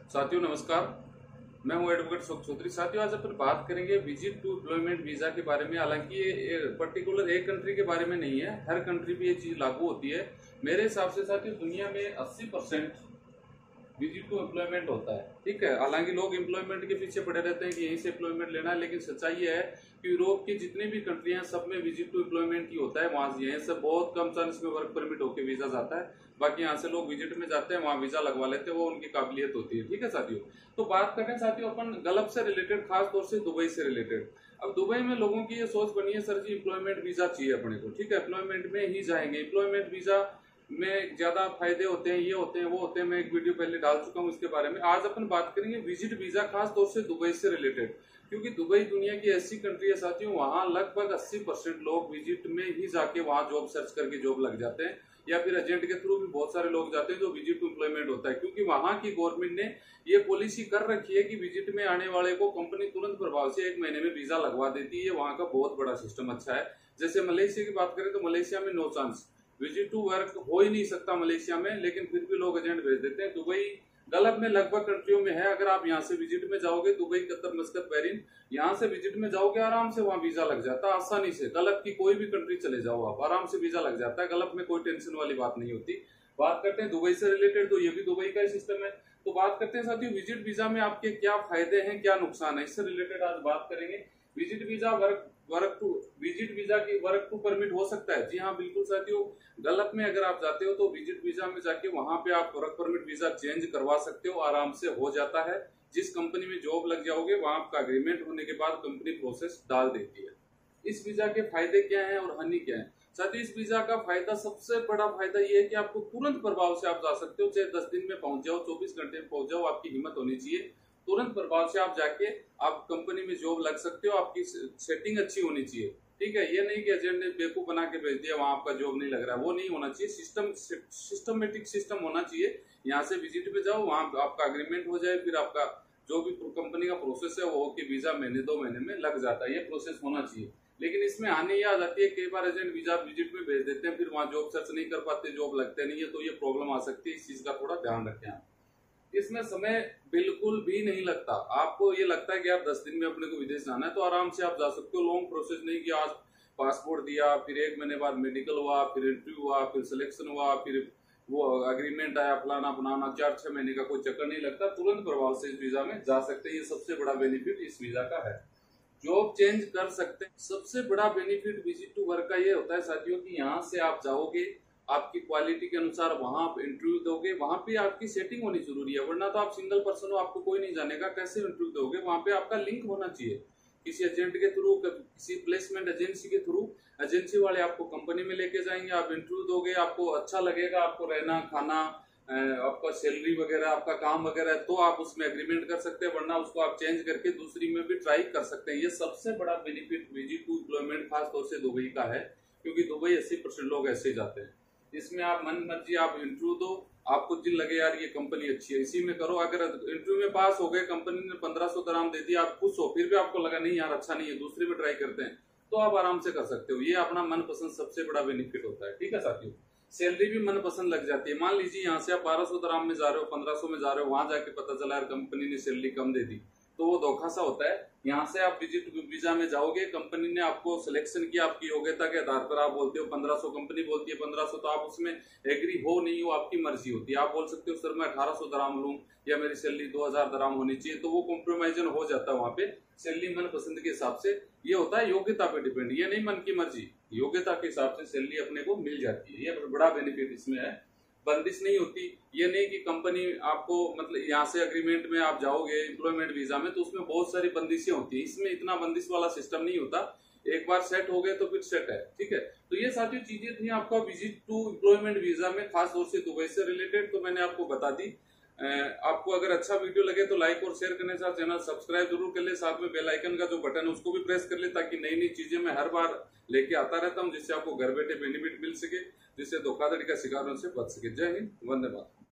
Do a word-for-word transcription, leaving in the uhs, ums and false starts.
साथियों नमस्कार, मैं हूं एडवोकेट सुख चौधरी। साथियों आज अपन बात करेंगे विजिट टू एम्प्लॉयमेंट वीजा के बारे में। हालांकि ये पर्टिकुलर एक कंट्री के बारे में नहीं है, हर कंट्री पे ये चीज लागू होती है। मेरे हिसाब से साथियों दुनिया में अस्सी परसेंट विजिट टू एम्प्लॉयमेंट होता है, ठीक है। हालांकि लोग एम्प्लॉयमेंट के पीछे पड़े रहते हैं कि यहीं से एम्प्लॉयमेंट लेना है, लेकिन सच्चाई ये है कि यूरोप की जितनी भी कंट्रियां सब में विजिट टू एम्प्लॉयमेंट की होता है। वहां यहीं से बहुत कम चांस में वर्क परमिट होकर वीजा जाता है, बाकी यहाँ से लोग विजिट में जाते हैं, वहां वीजा लगवा लेते हैं, वो उनकी काबिलियत होती है, ठीक है साथियों। तो बात करें साथियों अपन गल्फ से रिलेटेड, खास तौर से दुबई से रिलेटेड। अब दुबई में लोगों की ये सोच बनी है सर जी एम्प्लॉयमेंट वीजा चाहिए अपने को, ठीक है, एम्प्लॉयमेंट में ही जाएंगे। एम्प्लॉयमेंट वीजा में ज्यादा फायदे होते हैं, ये होते हैं वो होते हैं, मैं एक वीडियो पहले डाल चुका हूं इसके बारे में। आज अपन बात करेंगे विजिट वीजा, खास तौर से दुबई से रिलेटेड, क्योंकि दुबई दुनिया की ऐसी कंट्री है साथियों, वहां लगभग अस्सी परसेंट लोग विजिट में ही जाके वहां जॉब सर्च करके जॉब लग जाते हैं, या फिर एजेंट के थ्रू भी बहुत सारे लोग जाते हैं जो विजिट टू एम्प्लॉयमेंट होता है। क्योंकि वहां की गवर्नमेंट ने ये पॉलिसी कर रखी है कि विजिट में आने वाले को कंपनी तुरंत प्रभाव से एक महीने में वीजा लगवा देती है। वहां का बहुत बड़ा सिस्टम अच्छा है। जैसे मलेशिया की बात करें तो मलेशिया में no chance, visit to work हो ही नहीं सकता मलेशिया में, लेकिन फिर भी लोग एजेंट भेज देते हैं। दुबई गल्फ में लगभग कंट्रियों में है। अगर आप यहाँ से विजिट में जाओगे, दुबई, कतर, मस्कत, बहरीन, यहाँ से विजिट में जाओगे आराम से वहां वीजा लग जाता है आसानी से। गल्फ की कोई भी कंट्री चले जाओ आप, आराम से वीजा लग जाता है। गल्फ में कोई टेंशन वाली बात नहीं होती। बात करते हैं दुबई से रिलेटेड, तो ये भी दुबई का ही सिस्टम है। तो बात करते हैं साथियों विजिट वीजा में आपके क्या फायदे हैं, क्या नुकसान है, इससे रिलेटेड आज बात करेंगे। Visit visa work work to visit visa की वर्क टू परमिट हो सकता है, जी हाँ बिल्कुल साथियों। गल्फ में अगर आप जाते हो तो विजिट वीजा में जाके वहां पे आप वर्क परमिट वीजा चेंज करवा सकते हो, आराम से हो जाता है। जिस कंपनी में जॉब लग जाओगे वहां आपका अग्रीमेंट होने के बाद कंपनी प्रोसेस डाल देती है। इस वीजा के फायदे क्या है और हानि क्या है साथियों। इस वीजा का फायदा, सबसे बड़ा फायदा ये है कि आपको तुरंत प्रभाव से आप जा सकते हो, चाहे दस दिन में पहुंच जाओ, चौबीस घंटे में पहुंच जाओ, आपकी हिम्मत होनी चाहिए। तुरंत प्रभाव से आप जाके आप कंपनी में जॉब लग सकते हो। आपकी सेटिंग अच्छी होनी चाहिए, ठीक है। ये नहीं कि एजेंट ने बेवकूफ बना के भेज दिया, वहां आपका जॉब नहीं लग रहा है, वो नहीं होना चाहिए। सिस्टम सिस्टमेटिक सिस्टम होना चाहिए। यहाँ से विजिट में जाओ, वहां आपका अग्रीमेंट हो जाए, फिर आपका जो भी कंपनी का प्रोसेस है वो कि वीजा महीने दो महीने में लग जाता है। ये प्रोसेस होना चाहिए। लेकिन इसमें हानि ये आ जाती है, कई बार एजेंट वीजा विजिट में भेज देते हैं, फिर वहां जॉब सर्च नहीं कर पाते, जॉब लगते नहीं है, तो ये प्रॉब्लम आ सकती है। इस चीज का थोड़ा ध्यान रखें आप। इसमें समय बिल्कुल भी नहीं लगता। आपको ये लगता है कि यार दस दिन में अपने को विदेश जाना है तो आराम से आप जा सकते हो। लॉन्ग प्रोसेस नहीं कि आज पासपोर्ट दिया, फिर एक महीने बाद मेडिकल हुआ, फिर इंटरव्यू हुआ, फिर सिलेक्शन हुआ, फिर वो अग्रीमेंट आया, फलाना बनाना, चार छह महीने का कोई चक्कर नहीं लगता। तुरंत प्रभाव से इस वीजा में जा सकते हैं। ये सबसे बड़ा बेनिफिट इस वीजा का है। जॉब चेंज कर सकते हैं। सबसे बड़ा बेनिफिट विजिट टू वर्क का ये होता है साथियों कि यहाँ से आप जाओगे, आपकी क्वालिटी के अनुसार वहां आप इंटरव्यू दोगे, वहां पे आपकी सेटिंग होनी जरूरी है, वरना तो आप सिंगल पर्सन हो, आपको कोई नहीं जानेगा, कैसे इंटरव्यू दोगे। वहां पे आपका लिंक होना चाहिए किसी एजेंट के थ्रू, किसी प्लेसमेंट एजेंसी के थ्रू। एजेंसी वाले आपको कंपनी में लेके जाएंगे, आप इंटरव्यू दोगे, आपको अच्छा लगेगा, आपको रहना खाना, आपका सैलरी वगैरह, आपका काम वगैरह, तो आप उसमें एग्रीमेंट कर सकते हैं, वरना उसको आप चेंज करके दूसरी में भी ट्राई कर सकते हैं। ये सबसे बड़ा बेनिफिट विजिट टू एम्प्लॉयमेंट खास तौर से दुबई का है, क्योंकि दुबई अस्सी परसेंट लोग ऐसे ही जाते हैं। इसमें आप मन मर्जी आप इंटरव्यू दो, आपको दिल लगे यार ये कंपनी अच्छी है, इसी में करो। अगर इंटरव्यू में पास हो गए, कंपनी ने पंद्रह सौ दराम दे दिया, आप खुश हो, फिर भी आपको लगा नहीं यार अच्छा नहीं है, दूसरे में ट्राई करते हैं, तो आप आराम से कर सकते हो। ये अपना मनपसंद सबसे बड़ा बेनिफिट होता है, ठीक है साथियों। सैलरी भी मनपसंद लग जाती है। मान लीजिए यहाँ से आप बारह सौ दराम में जा रहे हो, पंद्रह सौ में जा रहे हो, वहां जाके पता चला यार कंपनी ने सैलरी कम दे दी, तो वो धोखा सा होता है। यहाँ से आप विजिट वीजा में जाओगे, कंपनी ने आपको सिलेक्शन किया, आपकी योग्यता के आधार पर आप बोलते हो पंद्रह सौ, कंपनी बोलती है पंद्रह सौ, तो आप उसमें एग्री हो नहीं हो, आपकी मर्जी होती है। आप बोल सकते हो सर मैं अठारह सौ दराम लूं, या मेरी सैलरी दो हजार दराम होनी चाहिए, तो वो कॉम्प्रोमाइजन हो जाता है वहां पे सैलरी मन पसंद के हिसाब से। ये होता है योग्यता पे डिपेंड, ये नहीं मन की मर्जी, योग्यता के हिसाब से सैलरी अपने को मिल जाती है। ये बड़ा बेनिफिट इसमें है। बंदिश नहीं होती, ये नहीं कि कंपनी आपको, मतलब यहाँ से अग्रीमेंट में आप जाओगे एम्प्लॉयमेंट वीजा में, तो उसमें बहुत सारी बंदिशें होती है। इसमें इतना बंदिश वाला सिस्टम नहीं होता, एक बार सेट हो गए तो फिर सेट है, ठीक है। तो ये सारी चीजें थी आपका विजिट टू एम्प्लॉयमेंट वीजा में, खास तौर से दुबई से रिलेटेड, तो मैंने आपको बता दी। आपको अगर अच्छा वीडियो लगे तो लाइक और शेयर करने के साथ चैनल सब्सक्राइब जरूर कर ले, साथ में बेल आइकन का जो बटन है उसको भी प्रेस कर ले, ताकि नई नई चीजें मैं हर बार लेके आता रहता हूं, जिससे आपको घर बैठे बेनिफिट मिल सके, जिससे धोखाधड़ी का शिकार से बच सके। जय हिंद, वंदे मातरम।